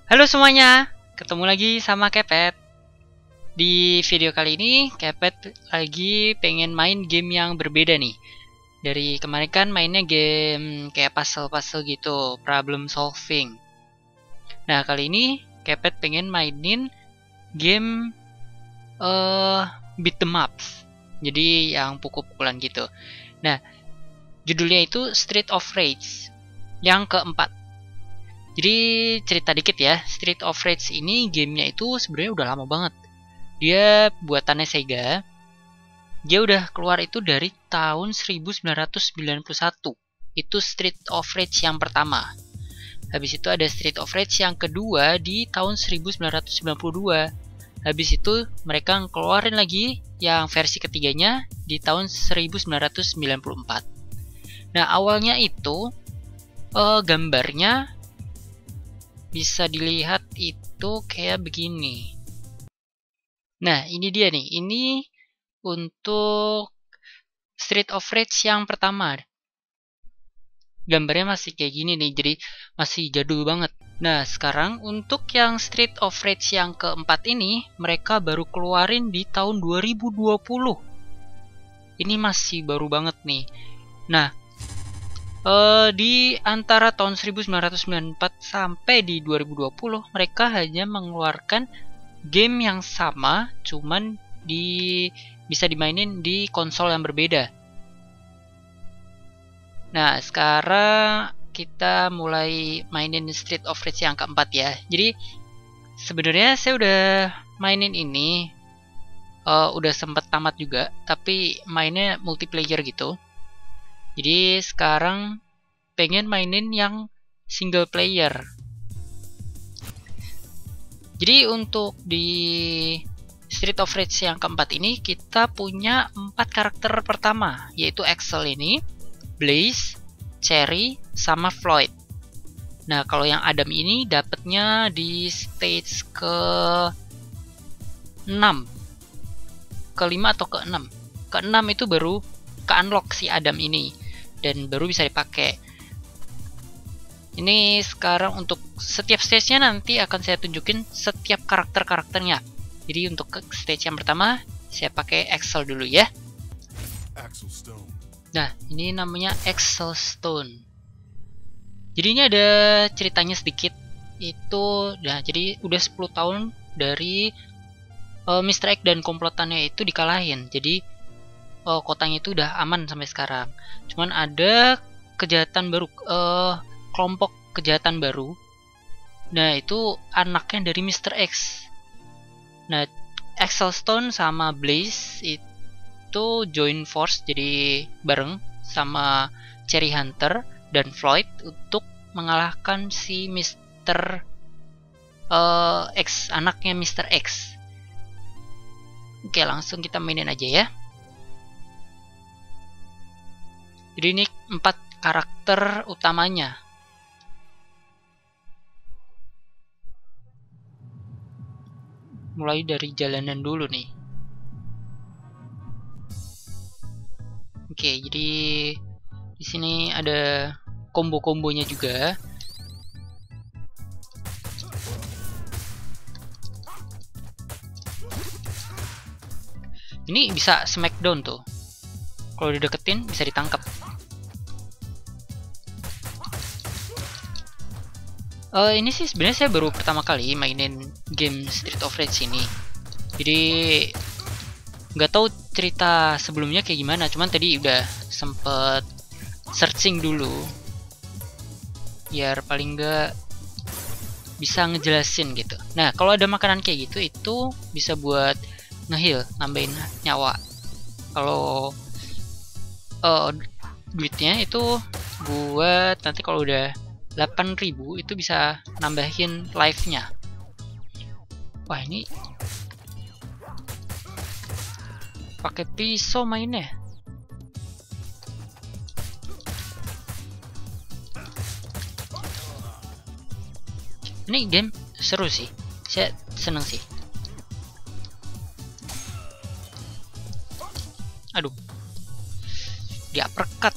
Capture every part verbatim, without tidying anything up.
Halo semuanya, ketemu lagi sama Kepet. Di video kali ini, Kepet lagi pengen main game yang berbeda nih. Dari kemarin kan mainnya game kayak puzzle-puzzle gitu, problem solving. Nah, kali ini Kepet pengen mainin game uh, beat 'em ups. Jadi yang pukul-pukulan gitu. Nah, judulnya itu Street of Rage yang keempat. Jadi cerita dikit ya, Street of Rage ini gamenya itu sebenarnya udah lama banget. Dia buatannya Sega. Dia udah keluar itu dari tahun seribu sembilan ratus sembilan puluh satu. Itu Street of Rage yang pertama. Habis itu ada Street of Rage yang kedua di tahun seribu sembilan ratus sembilan puluh dua. Habis itu mereka ngeluarin lagi yang versi ketiganya di tahun seribu sembilan ratus sembilan puluh empat. Nah, awalnya itu uh, gambarnya bisa dilihat itu kayak begini. Nah, ini dia nih. Ini untuk Street of Rage yang pertama. Gambarnya masih kayak gini nih, jadi masih jadul banget. Nah, sekarang untuk yang Street of Rage yang keempat ini, mereka baru keluarin di tahun dua ribu dua puluh. Ini masih baru banget nih. Nah, Uh, di antara tahun seribu sembilan ratus sembilan puluh empat sampai di dua ribu dua puluh mereka hanya mengeluarkan game yang sama, cuman di bisa dimainin di konsol yang berbeda. Nah, sekarang kita mulai mainin Street of Rage yang keempat ya. Jadi sebenarnya saya udah mainin ini, uh, udah sempet tamat juga, tapi mainnya multiplayer gitu. Jadi sekarang pengen mainin yang single player. Jadi untuk di Street of Rage yang keempat ini kita punya empat karakter pertama, yaitu Axel ini, Blaze, Cherry, sama Floyd. Nah, kalau yang Adam ini dapatnya di stage ke enam, kelima atau ke enam. Ke enam itu baru ke unlock si Adam ini dan baru bisa dipakai. Ini sekarang untuk setiap stage-nya nanti akan saya tunjukin setiap karakter-karakternya. Jadi untuk stage yang pertama saya pakai Axel dulu ya. Nah, ini namanya Axel Stone. Jadi ini ada ceritanya sedikit. Itu nah jadi udah sepuluh tahun dari uh, mister X dan komplotannya itu dikalahin. Jadi Oh, kotanya itu udah aman sampai sekarang. Cuman ada kejahatan baru, uh, kelompok kejahatan baru. Nah, itu anaknya dari mister X. Nah, Axel Stone sama Blaze itu join force, jadi bareng sama Cherry Hunter dan Floyd untuk mengalahkan si mister uh, X, anaknya mister X. Oke, langsung kita mainin aja ya. Jadi ini empat karakter utamanya. Mulai dari jalanan dulu nih. Oke, jadi di sini ada combo-kombonya juga. Ini bisa smackdown tuh. Kalau dideketin bisa ditangkap. Uh, ini sih sebenarnya saya baru pertama kali mainin game Street of Rage ini. Jadi nggak tahu cerita sebelumnya kayak gimana. Cuman tadi udah sempet searching dulu, biar paling nggak bisa ngejelasin gitu. Nah, kalau ada makanan kayak gitu itu bisa buat nge-heal, nambahin nyawa. Kalau uh, duitnya itu buat nanti kalau udah delapan ribu itu bisa nambahin life-nya. Wah, ini pakai pisau mainnya. Ini game seru sih. Saya seneng sih. Aduh. Dia uppercut.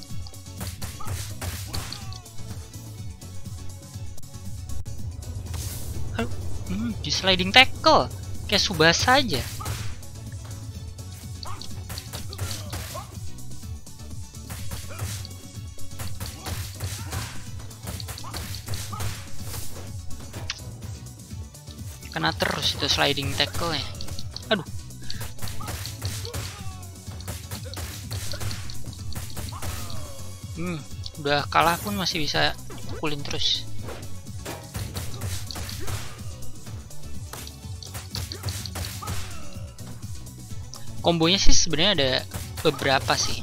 Aduh. Hmm, di sliding tackle kayak Subasa aja. Kena terus itu sliding tackle-nya. Aduh. Hmm, udah kalah pun masih bisa pukulin terus. Kombonya sih sebenarnya ada beberapa sih.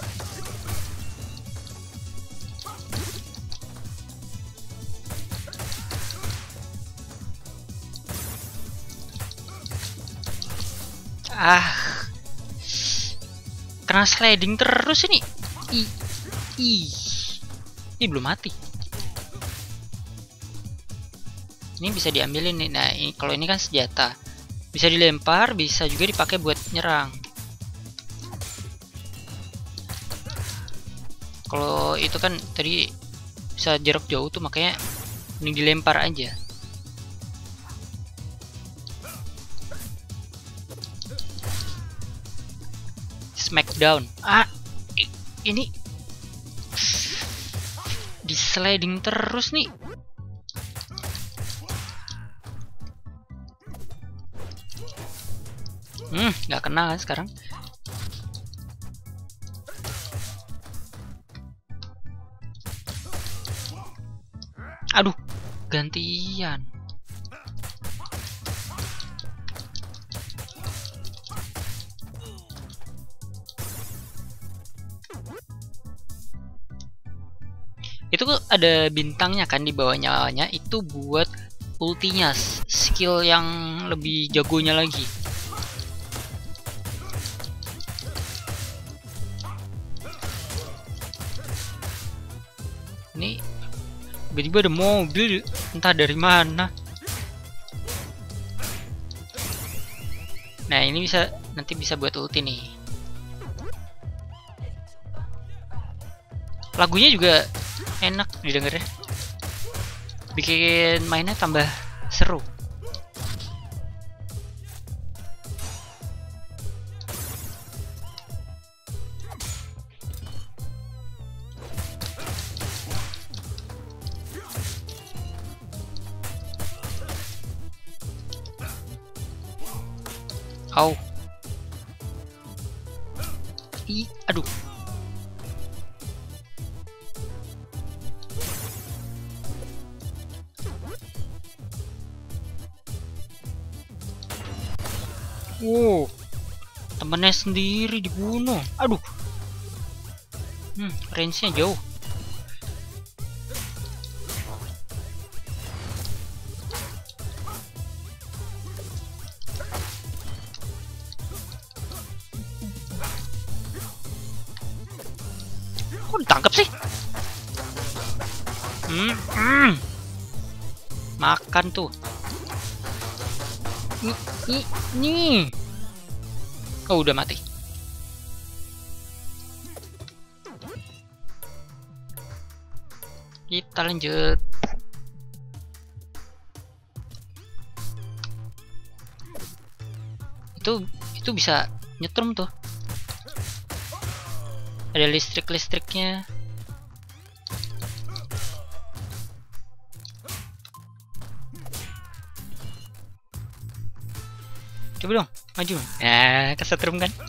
Ah, kena sliding terus ini. Ih, ih, ih belum mati. Ini bisa diambilin nih. Nah, ini kalau ini kan senjata, bisa dilempar, bisa juga dipakai buat nyerang. Kalau itu kan tadi bisa jarak jauh tuh, makanya ini dilempar aja. Smackdown. Ah, ini di sliding terus nih. Hmm, nggak kena kan sekarang. Aduh, gantian. Itu ada bintangnya kan di bawah nyawanya, itu buat ultinya, skill yang lebih jagonya lagi. Ini tiba-tiba ada mobil entah dari mana. Nah, ini bisa nanti bisa buat ulti nih. Lagunya juga enak didengar ya, bikin mainnya tambah seru. Au. Ih, aduh. Wow, temennya sendiri dibunuh. Aduh. Hmm, range-nya jauh. Kok ditangkap sih? Hmm, hmm. Makan tuh. Nih, nih, nih. Oh, udah mati. Kita lanjut. Itu itu bisa nyetrum tuh. Ada listrik-listriknya. Coba dong, maju. Ya, kesetrum kan?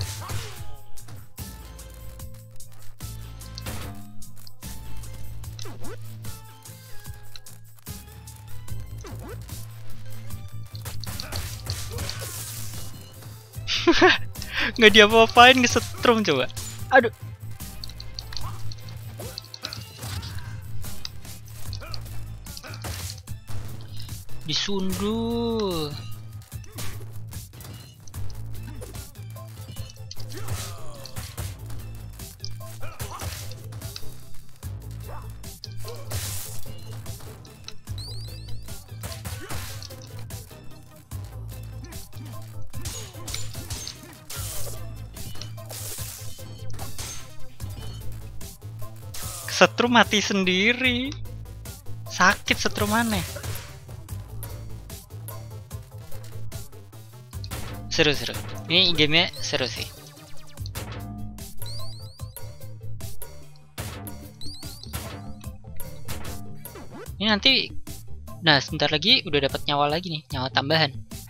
Nggak diapa-apain, kesetrum coba. Aduh. Disundul. Setrum mati sendiri. Sakit setrum aneh. Seru-seru. Ini gamenya seru sih. Ini nanti, nah sebentar lagi udah dapat nyawa lagi nih, nyawa tambahan.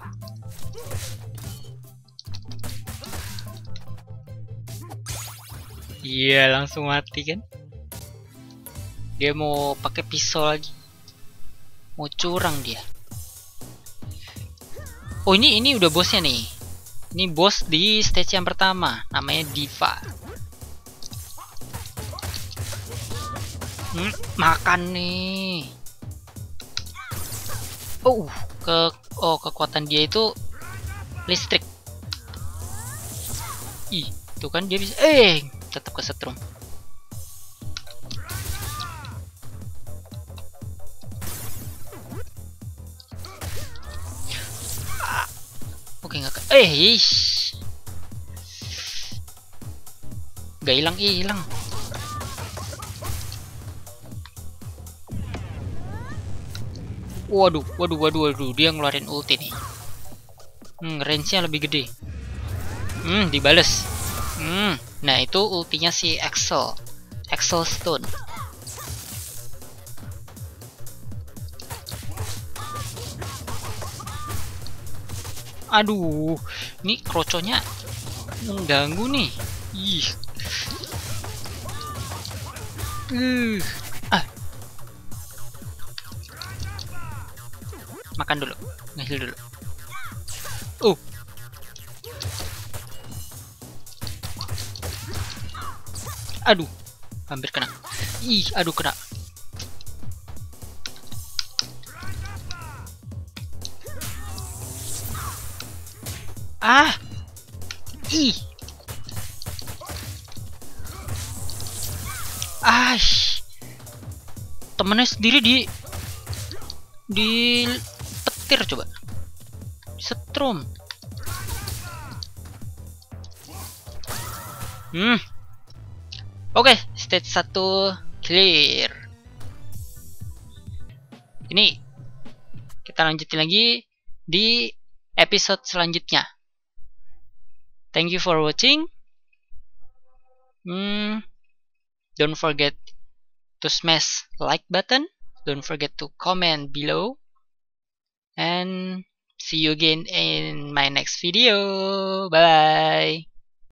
Iya, langsung mati kan? Dia mau pakai pisau lagi. Mau curang dia. Oh, ini ini udah bosnya nih. Ini bos di stage yang pertama, namanya Diva. Hmm, makan nih. Oh, ke oh kekuatan dia itu listrik. Ih, tuh kan dia bisa. Eh, tetap kesetrum. Ah, oke nggak ke. Eh, ish. Gak hilang hilang. Waduh, waduh, waduh, waduh, dia ngeluarin ulti nih. Hmm, range-nya lebih gede. Hmm, dibales. Hmm, nah itu ultinya si Axel. Axel Stone. Aduh, ini kroconya mengganggu nih. Ih. Uh. Ah. Makan dulu, ngehil dulu. Uh. Aduh, hampir kena. Ih, aduh kena. Ah. Ih. Ah. Temennya sendiri di di petir coba. Setrum. Hmm. Oke, okay, stage satu clear. Ini kita lanjutin lagi di episode selanjutnya. Thank you for watching. Hmm, don't forget to smash like button. Don't forget to comment below. And see you again in my next video. Bye.